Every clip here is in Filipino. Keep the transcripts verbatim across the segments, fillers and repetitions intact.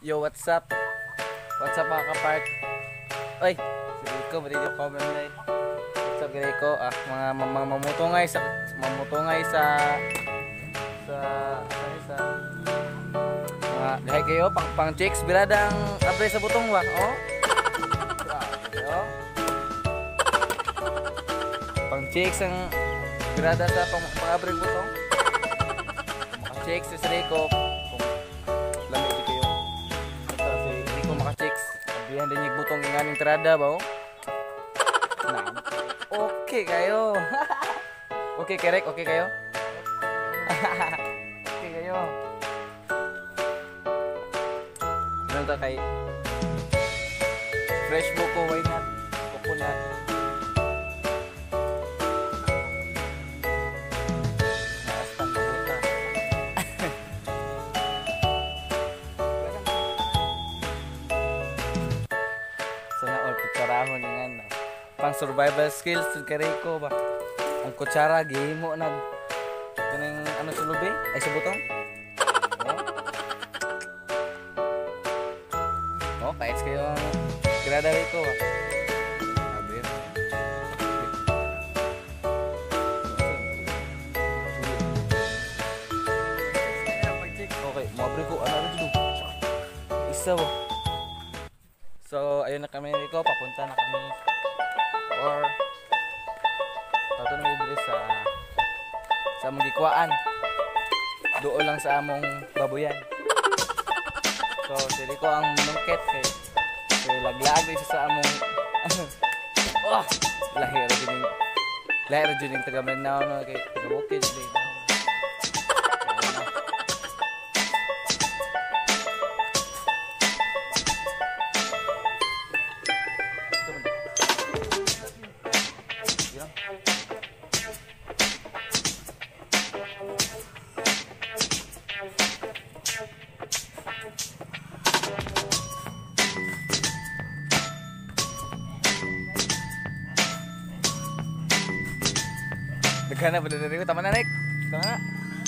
Yo, what's up? What's up mga kapark? Oy, si Rico, video comment live. What's up Rico? Ah, mga mga mamutungay sa mamutungay sa sa ano sa mga gahay kayo pang pang chicks biradang abre sa butong wa. Oh. Yo. Pang chicks ang birada sa pang, pang abre butong. Mga chicks si Rico. Abrihan din yung butong ng aming trada ba oh? Nah. Okay kayo. Okay kerek, okay kayo? Okay kayo. Ano ta kay fresh buko, why not? Coconut. Kutsarahon nga na pang survival skills kay Rico ba ang kutsara gihimo nag kaning ano sa lubi ay sa butong oh, oh kahit kayo ang grada Rico ba sabi okay mabre ko ano dito isa ba. So, ayun na kami Rico, papunta na kami or tato na dito sa sa among gikwaan. Doon lang sa among baboyan. So, si Rico ang nungket kay kay laglag isa sa among oh, lahir din. Lahir din taga Manao no kay taga Bukid din. Daghan na ba na rin? Tama na, Rick? Tama na.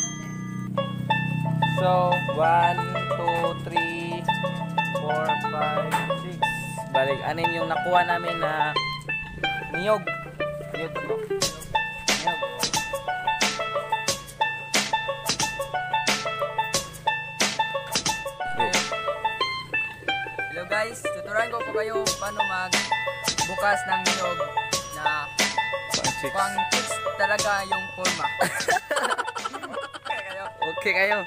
So, one, two, three, four, five, six. Balik, anin yung nakuha namin na niyog. Niyog ba ito? Niyog. Hello guys, tuturuan ko po kayo paano mag bukas ng niyog na Chicks. pang chicks talaga yung forma. Okay kayo. Okay kayo.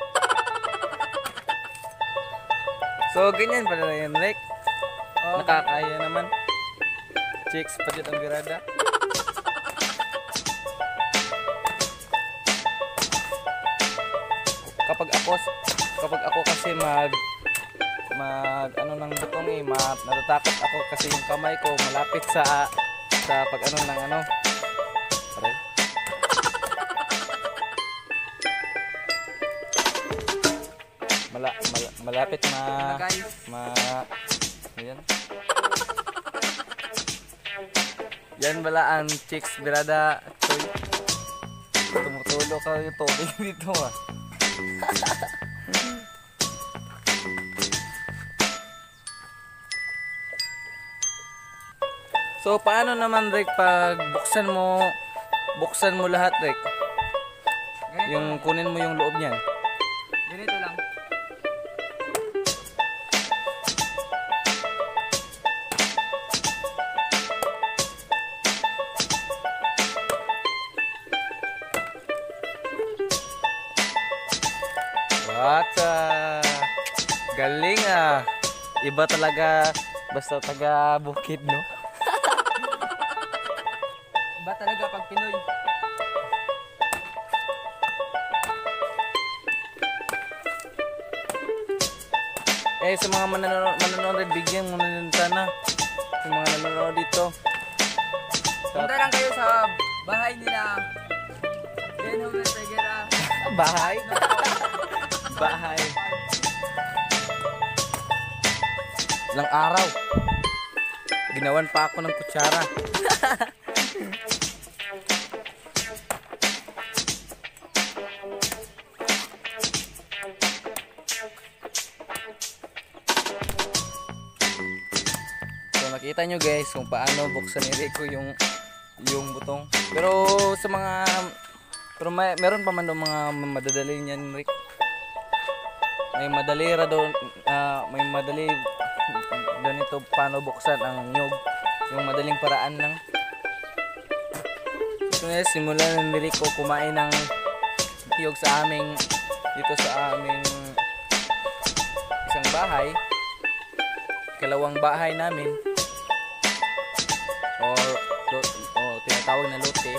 So, ganyan pala na yan, Rick. Oh, Nakakaya naman. Chicks pa dyan ang birada. Kapag ako, kapag ako kasi mag mag ano ng butong eh, ma, natatakot ako kasi yung kamay ko malapit sa sa pag ano ng ano. Pare. Mala, mala, malapit ma ma ayan. Yan bala ang chicks birada. Toy. Tumutulo ka yung tubig dito ah. So paano naman Rick pag buksan mo buksan mo lahat Rick? ganito, Yung kunin mo yung loob niyan. ganito lang. What? Uh, galing ah. Iba talaga basta taga bukid no. Iba talaga pag Pinoy. Eh sa mga mananood mananood bigyan mo na sana. Yung mga nanonood dito. Punta lang kayo sa bahay nila. Den Homer Peguera. Bahay. Bahay. Ilang araw. Ginawan pa ako ng kutsara. makita nyo guys kung paano buksan ni Rico yung yung butong. Pero sa mga pero may, meron pa man daw mga madadali niyan, Rick. May madali ra daw, ah, may madali ganito paano buksan ang nyug, yung madaling paraan lang. So na simulan ni Rico kumain ng niyog sa aming dito sa aming isang bahay, kalawang bahay namin, or o tinatawag na lote.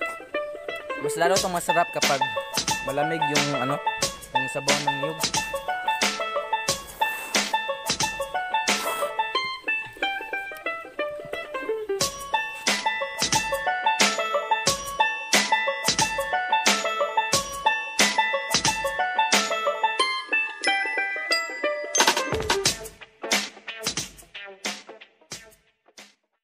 Mas lalo itong masarap kapag malamig yung ano, yung sabaw ng niyog.